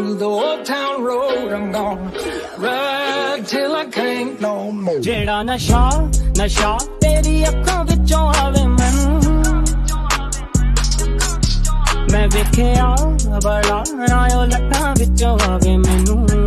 the old town road. I'm gonna ride till I can't no more. जेड़ा नशा नशा तेरी अखां विचों आवे मैनू मैं वेखिया बड़ा ना ओ लट्टां विचों आवे मैनू